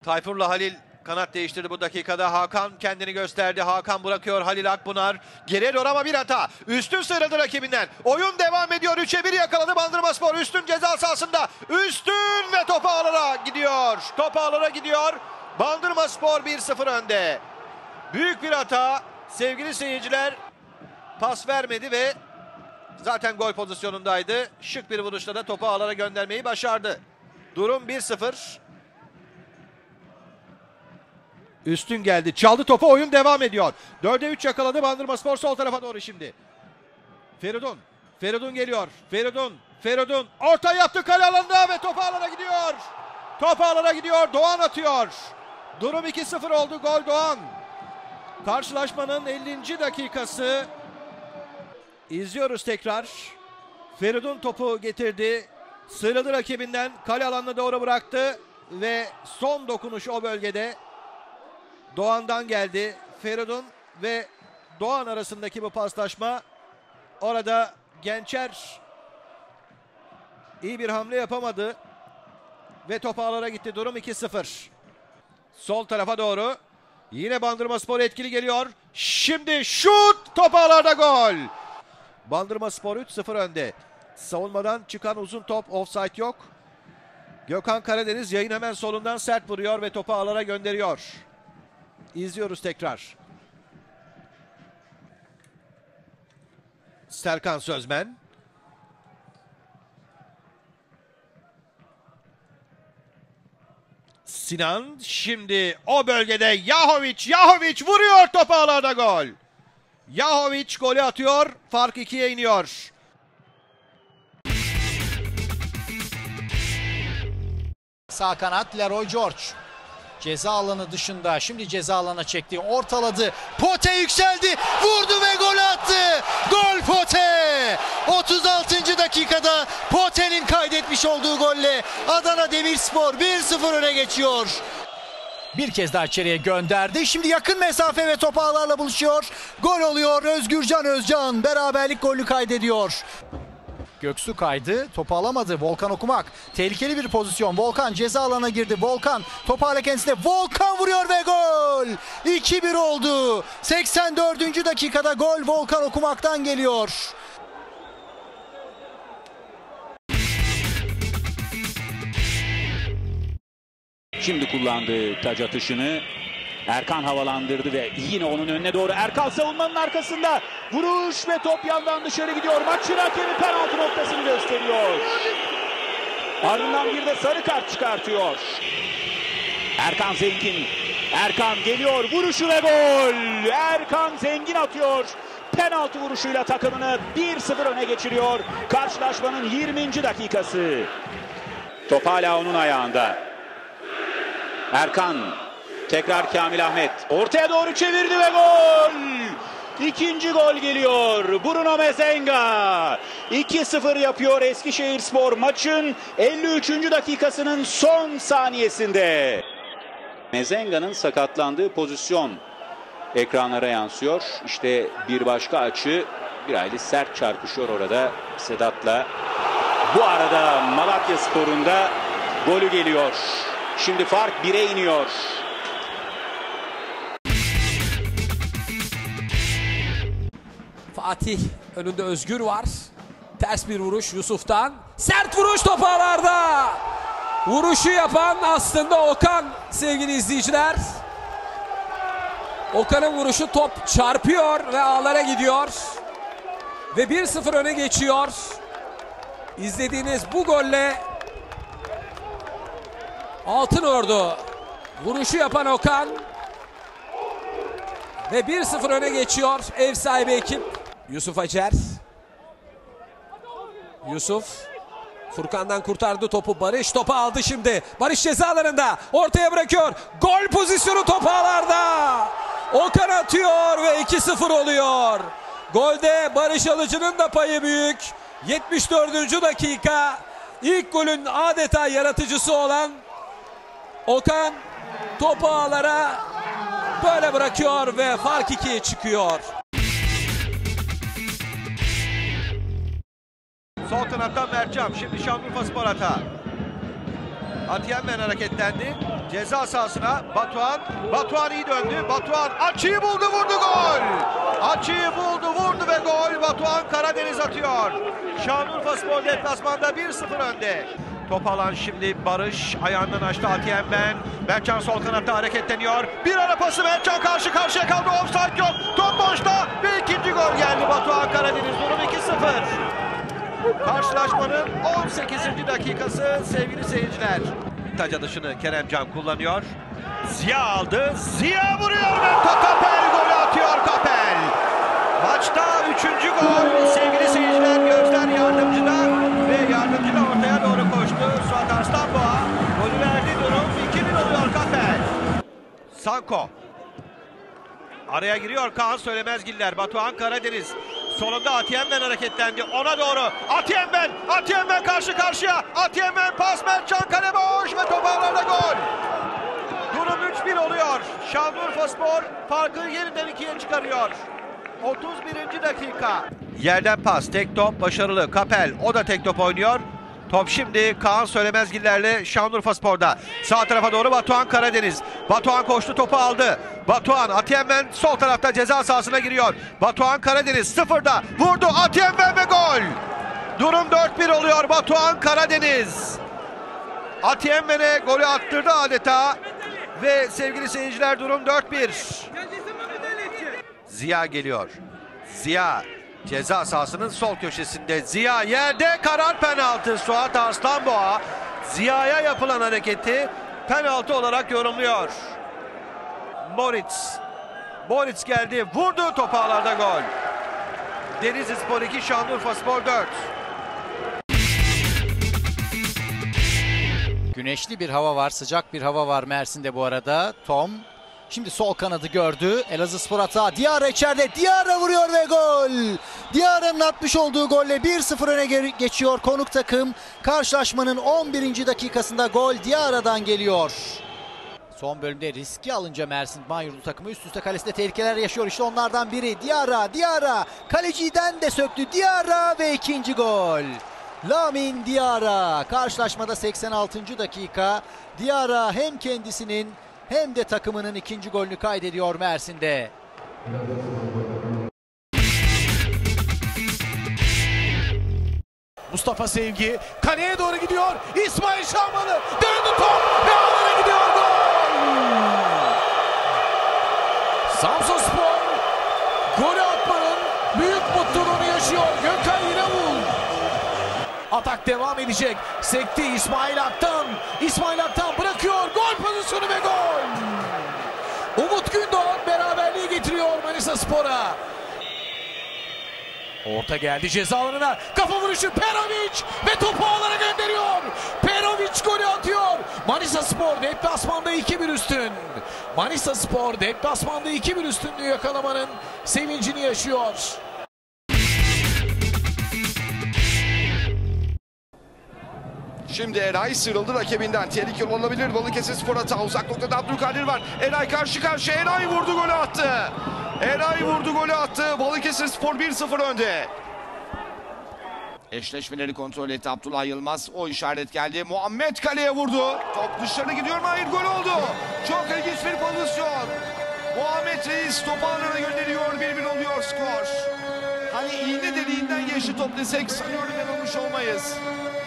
Tayfur'la Halil kanat değiştirdi bu dakikada. Hakan kendini gösterdi. Hakan bırakıyor Halil Akbunar. Geriye doğru ama bir hata. Üstün sıyrıldı rakibinden. Oyun devam ediyor. 3'e 1 yakaladı Bandırmaspor. Üstün ceza sahasında. Üstün ve top ağlara gidiyor. Top ağlara gidiyor. Bandırmaspor 1-0 önde. Büyük bir hata. Sevgili seyirciler, pas vermedi ve zaten gol pozisyonundaydı. Şık bir vuruşla da topu ağlara göndermeyi başardı. Durum 1-0. Üstün geldi. Çaldı topu. Oyun devam ediyor. 4'e 3 yakaladı Bandırmaspor sol tarafa doğru şimdi. Feridun. Feridun geliyor. Feridun. Orta yaptı kale alanında ve top ağlara gidiyor. Top ağlara gidiyor. Doğan atıyor. Durum 2-0 oldu. Gol Doğan. Karşılaşmanın 50. dakikası. İzliyoruz tekrar. Feridun topu getirdi. Sıyrıldı rakibinden. Kale alanına doğru bıraktı. Ve son dokunuş o bölgede. Doğan'dan geldi. Feridun ve Doğan arasındaki bu paslaşma. Orada Gençer iyi bir hamle yapamadı. Ve top ağlara gitti. Durum 2-0. Sol tarafa doğru. Yine Bandırmaspor etkili geliyor. Şimdi şut. Top ağlarda gol. Bandırmaspor 3-0 önde. Savunmadan çıkan uzun top. Offside yok. Gökhan Karadeniz yayın hemen solundan sert vuruyor ve topu ağlara gönderiyor. İzliyoruz tekrar. Serkan Sözmen. Sinan şimdi o bölgede Yahoviç vuruyor, topu ağlarda gol. Yahoviç golü atıyor, fark 2'ye iniyor. Sağ kanat Leroy George. Ceza alanı dışında, şimdi ceza alanına çekti, ortaladı, Pote yükseldi, vurdu ve gol attı. Gol Pote! 36. dakikada Pote'nin kaydetmiş olduğu golle Adana Demirspor 1-0 öne geçiyor. Bir kez daha içeriye gönderdi. Şimdi yakın mesafe ve top ağlarla buluşuyor. Gol oluyor. Özgürcan Özcan beraberlik golünü kaydediyor. Göksu kaydı. Topu alamadı. Volkan Okumak. Tehlikeli bir pozisyon. Volkan ceza alanına girdi. Volkan topu hala kendisine. Volkan vuruyor ve gol. 2-1 oldu. 84. dakikada gol Volkan Okumak'tan geliyor. Şimdi kullandığı taç atışını Erkan havalandırdı ve yine onun önüne doğru Erkan savunmanın arkasında vuruş ve top yandan dışarı gidiyor. Maçın hakemi penaltı noktasını gösteriyor. Ardından bir de sarı kart çıkartıyor. Erkan Zengin. Erkan geliyor, vuruşu ve gol. Erkan Zengin atıyor. Penaltı vuruşuyla takımını 1-0 öne geçiriyor. Karşılaşmanın 20. dakikası. Top hala onun ayağında. Erkan, tekrar Kamil Ahmet, ortaya doğru çevirdi ve gol! İkinci gol geliyor. Bruno Mezenga 2-0 yapıyor Eskişehirspor maçın 53. dakikasının son saniyesinde. Mezenga'nın sakatlandığı pozisyon ekranlara yansıyor. İşte bir başka açı, bir hayli sert çarpışıyor orada Sedat'la. Bu arada Malatyaspor'un da golü geliyor. Şimdi fark 1'e iniyor. Fatih önünde, Özgür var. Ters bir vuruş Yusuf'tan. Sert vuruş, top ağlarda. Vuruşu yapan aslında Okan sevgili izleyiciler. Okan'ın vuruşu, top çarpıyor ve ağlara gidiyor. Ve 1-0 öne geçiyor. İzlediğiniz bu golle Altınordu vuruşu yapan Okan ve 1-0 öne geçiyor ev sahibi ekip. Yusuf Acer. Yusuf Furkan'dan kurtardı topu. Barış topu aldı şimdi. Barış cezalarında ortaya bırakıyor. Gol pozisyonu, top ağlarda. Okan atıyor ve 2-0 oluyor. Golde Barış Alıcı'nın da payı büyük. 74. dakika. İlk golün adeta yaratıcısı olan Okan topu ağlara böyle bırakıyor ve fark 2'ye çıkıyor. Sol kanattan Mertcan. Şimdi Şanlıurfaspor hata. Atiyenmen hareketlendi. Ceza sahasına Batuhan. Batuhan iyi döndü. Batuhan açıyı buldu, vurdu, gol. Açıyı buldu, vurdu ve gol. Batuhan Karadeniz atıyor. Şanlıurfaspor deplasmanda 1-0 önde. Top alan şimdi Barış. Ayağından açtı Atiyenmen. Mertcan sol kanatta hareketleniyor. Bir ara pası, Mertcan karşı karşıya kaldı. Offside yok. Top boşta ve ikinci gol geldi Batuhan Karadeniz. Durum 2-0. Karşılaşmanın 18. dakikası sevgili seyirciler. Taca dışını Keremcan kullanıyor. Ziya aldı. Ziya vuruyor ve Kapel golü atıyor Kapel. Maçta 3. gol sevgili seyirciler. Gözler yardımcıda ve yardımcıda ortaya doğru koştu. Suat Arslanboğa golü verdi, durum 2-1 oluyor Kapel. Sanko. Araya giriyor Kaan Söylemezgiller. Batuhan Karadeniz. Sonunda Atiyenmen hareketlendi. Ona doğru. Atiyenmen karşı karşıya. Atiyenmen pas, Mertcan kale boş ve top ağlarda gol. Durum 3-1 oluyor. Şanlıurfaspor farkı yeniden 2'ye çıkarıyor. 31. dakika. Yerden pas, tek top başarılı. Kapel, o da tek top oynuyor. Top şimdi Kaan Söylemezgiller'le Şanlıurfaspor'da. Sağ tarafa doğru Batuhan Karadeniz. Batuhan koştu, topu aldı. Batuhan, Atiyenmen sol tarafta ceza sahasına giriyor. Batuhan Karadeniz sıfırda vurdu. Atiyenmen ve gol. Durum 4-1 oluyor. Batuhan Karadeniz Atiyenmen'e golü attırdı adeta. Ve sevgili seyirciler durum 4-1. Ziya geliyor. Ziya ceza sahasının sol köşesinde. Ziya yerde, karar penaltı. Suat Arslanboğa Ziya'ya yapılan hareketi penaltı olarak yorumluyor. Moritz geldi, vurdu, top ağlarda gol. Denizlispor 2, Şanlıurfaspor 4. Güneşli bir hava var, sıcak bir hava var Mersin'de bu arada. Tom şimdi sol kanadı gördü. Elazığspor hata. Diarra içeride. Diarra vuruyor ve gol. Diarra'nın atmış olduğu golle 1-0 öne geçiyor konuk takım. Karşılaşmanın 11. dakikasında gol Diarra'dan geliyor. Son bölümde riski alınca Mersin Banyurdu takımı üst üste kalesinde tehlikeler yaşıyor. İşte onlardan biri Diarra. Kaleciden de söktü Diarra ve ikinci gol. Lamin Diarra. Karşılaşmada 86. dakika. Diarra hem kendisinin hem de takımının ikinci golünü kaydediyor Mersin'de. Mustafa Sevgi kaleye doğru gidiyor. İsmail Şahmalı döndü top ve alana gidiyor, gol! Samsunspor golü atmanın büyük mutluluğunu yaşıyor. Gökhan Yinavul. Atak devam edecek. Sekti İsmail Aktan. İsmail Aktan bırakıyor. Gol pozisyonu ve gol. Umut Gündoğan beraberliği getiriyor Manisaspor'a. Orta geldi ceza alanına. Kafa vuruşu Perovic ve topu ağlara gönderiyor. Perovic golü atıyor. Manisaspor deplasmanda 2-1 üstün. Manisaspor deplasmanda 2-1 üstünlüğü yakalamanın sevincini yaşıyor. Şimdi Eray sıyrıldı rakibinden. Tehlikeli olabilir. Balıkesirspor hata. Uzak noktada Abdülkadir var. Eray karşı karşıya. Eray vurdu, golü attı. Eray vurdu, golü attı. Balıkesirspor 1-0 önde. Eşleşmeleri kontrol etti Abdullah Yılmaz. O işaret geldi. Muhammed kaleye vurdu. Top dışarı gidiyor mu? Hayır, gol oldu. Çok ilginç bir pozisyon. Muhammed Reis topu ağlara gönderiyor. 1-1 oluyor skor. Hani iğne deliğinden geçti top desek sanıyorum yanılmış olmayız.